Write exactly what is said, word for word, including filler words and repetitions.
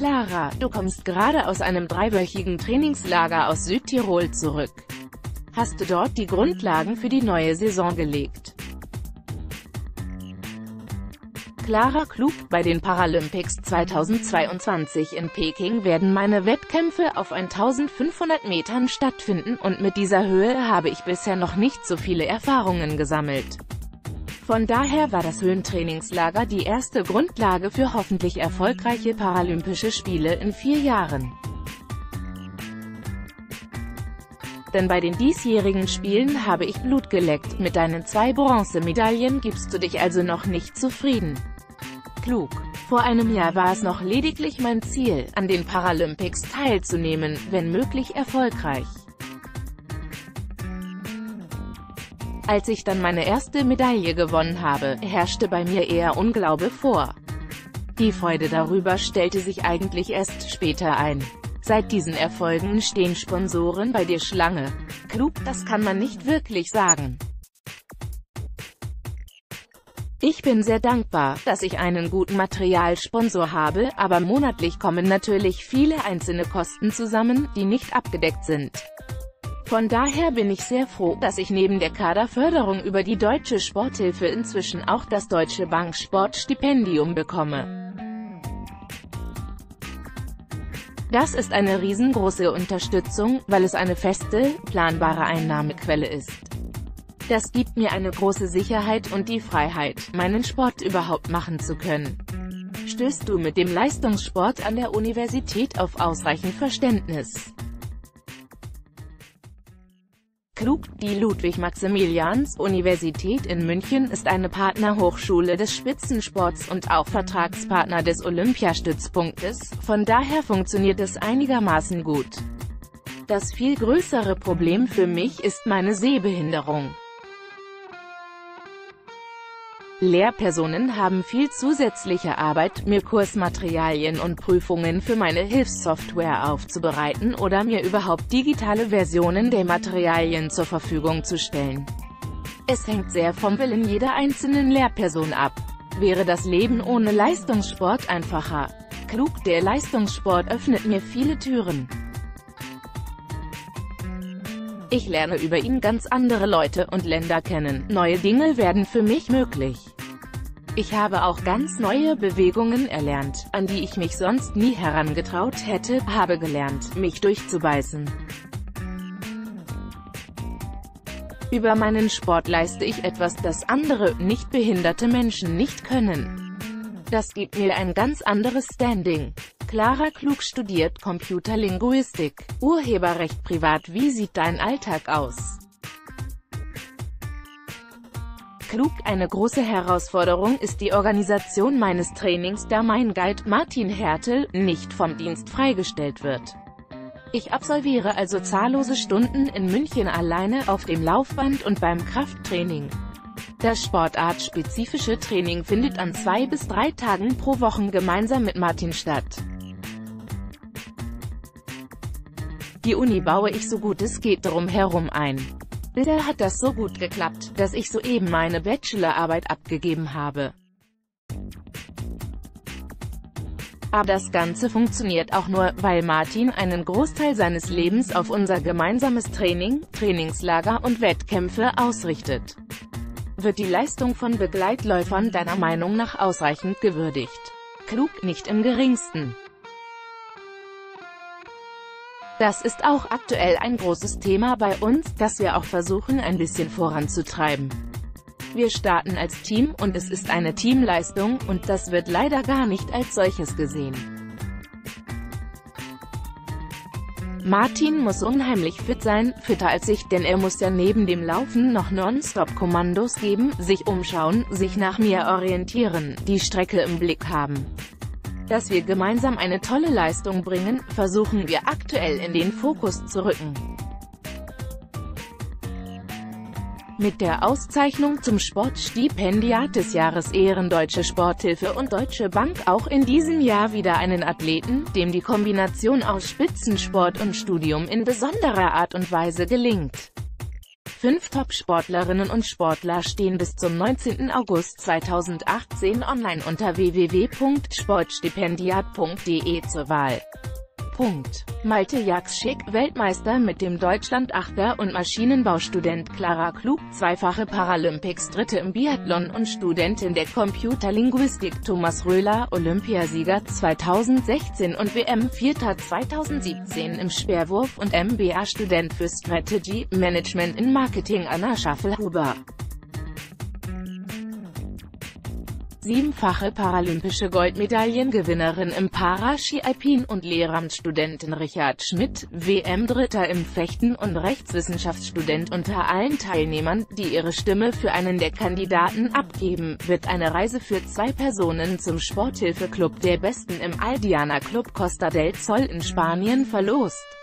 Clara, du kommst gerade aus einem dreiwöchigen Trainingslager aus Südtirol zurück. Hast du dort die Grundlagen für die neue Saison gelegt? Clara Klug, bei den Paralympics zweitausendzweiundzwanzig in Peking werden meine Wettkämpfe auf eintausendfünfhundert Metern stattfinden und mit dieser Höhe habe ich bisher noch nicht so viele Erfahrungen gesammelt. Von daher war das Höhentrainingslager die erste Grundlage für hoffentlich erfolgreiche Paralympische Spiele in vier Jahren. Denn bei den diesjährigen Spielen habe ich Blut geleckt, mit deinen zwei Bronzemedaillen gibst du dich also noch nicht zufrieden. Klug. Vor einem Jahr war es noch lediglich mein Ziel, an den Paralympics teilzunehmen, wenn möglich erfolgreich. Als ich dann meine erste Medaille gewonnen habe, herrschte bei mir eher Unglaube vor. Die Freude darüber stellte sich eigentlich erst später ein. Seit diesen Erfolgen stehen Sponsoren bei dir Schlange. Klug, das kann man nicht wirklich sagen. Ich bin sehr dankbar, dass ich einen guten Materialsponsor habe, aber monatlich kommen natürlich viele einzelne Kosten zusammen, die nicht abgedeckt sind. Von daher bin ich sehr froh, dass ich neben der Kaderförderung über die Deutsche Sporthilfe inzwischen auch das Deutsche Bank Sportstipendium bekomme. Das ist eine riesengroße Unterstützung, weil es eine feste, planbare Einnahmequelle ist. Das gibt mir eine große Sicherheit und die Freiheit, meinen Sport überhaupt machen zu können. Stößt du mit dem Leistungssport an der Universität auf ausreichend Verständnis? Klug, die Ludwig-Maximilians-Universität in München ist eine Partnerhochschule des Spitzensports und auch Vertragspartner des Olympiastützpunktes, von daher funktioniert es einigermaßen gut. Das viel größere Problem für mich ist meine Sehbehinderung. Lehrpersonen haben viel zusätzliche Arbeit, mir Kursmaterialien und Prüfungen für meine Hilfssoftware aufzubereiten oder mir überhaupt digitale Versionen der Materialien zur Verfügung zu stellen. Es hängt sehr vom Willen jeder einzelnen Lehrperson ab. Wäre das Leben ohne Leistungssport einfacher? Klug, der Leistungssport öffnet mir viele Türen. Ich lerne über ihn ganz andere Leute und Länder kennen. Neue Dinge werden für mich möglich. Ich habe auch ganz neue Bewegungen erlernt, an die ich mich sonst nie herangetraut hätte, habe gelernt, mich durchzubeißen. Über meinen Sport leiste ich etwas, das andere, nicht behinderte Menschen nicht können. Das gibt mir ein ganz anderes Standing. Clara Klug studiert Computerlinguistik, Urheberrecht privat. Wie sieht dein Alltag aus? Klug, eine große Herausforderung ist die Organisation meines Trainings, da mein Guide Martin Hertel nicht vom Dienst freigestellt wird. Ich absolviere also zahllose Stunden in München alleine auf dem Laufband und beim Krafttraining. Das sportartspezifische Training findet an zwei bis drei Tagen pro Woche gemeinsam mit Martin statt. Die Uni baue ich so gut es geht drum herum ein. Bisher hat das so gut geklappt, dass ich soeben meine Bachelorarbeit abgegeben habe. Aber das Ganze funktioniert auch nur, weil Martin einen Großteil seines Lebens auf unser gemeinsames Training, Trainingslager und Wettkämpfe ausrichtet. Wird die Leistung von Begleitläufern deiner Meinung nach ausreichend gewürdigt? Klug, nicht im geringsten. Das ist auch aktuell ein großes Thema bei uns, das wir auch versuchen ein bisschen voranzutreiben. Wir starten als Team und es ist eine Teamleistung und das wird leider gar nicht als solches gesehen. Martin muss unheimlich fit sein, fitter als ich, denn er muss ja neben dem Laufen noch nonstop Kommandos geben, sich umschauen, sich nach mir orientieren, die Strecke im Blick haben. Dass wir gemeinsam eine tolle Leistung bringen, versuchen wir aktuell in den Fokus zu rücken. Mit der Auszeichnung zum Sportstipendiat des Jahres ehren Deutsche Sporthilfe und Deutsche Bank auch in diesem Jahr wieder einen Athleten, dem die Kombination aus Spitzensport und Studium in besonderer Art und Weise gelingt. Fünf Top-Sportlerinnen und Sportler stehen bis zum neunzehnten August zweitausendachtzehn online unter w w w punkt sportstipendiat punkt de zur Wahl. Punkt. Malte Jakschik, Weltmeister mit dem Deutschland-Achter und Maschinenbaustudent Clara Klug, zweifache Paralympics Dritte im Biathlon und Studentin der Computerlinguistik Thomas Röhler, Olympiasieger zweitausendsechzehn und W M-Vierter zweitausendsiebzehn im Speerwurf und M B A-Student für Strategy Management in Marketing Anna Schaffelhuber. Siebenfache paralympische Goldmedaillengewinnerin im Paraski Alpin und Lehramtsstudentin Richard Schmidt, W M-Dritter im Fechten und Rechtswissenschaftsstudent. Unter allen Teilnehmern, die ihre Stimme für einen der Kandidaten abgeben, wird eine Reise für zwei Personen zum Sporthilfeclub der Besten im Aldiana Club Costa del Sol in Spanien verlost.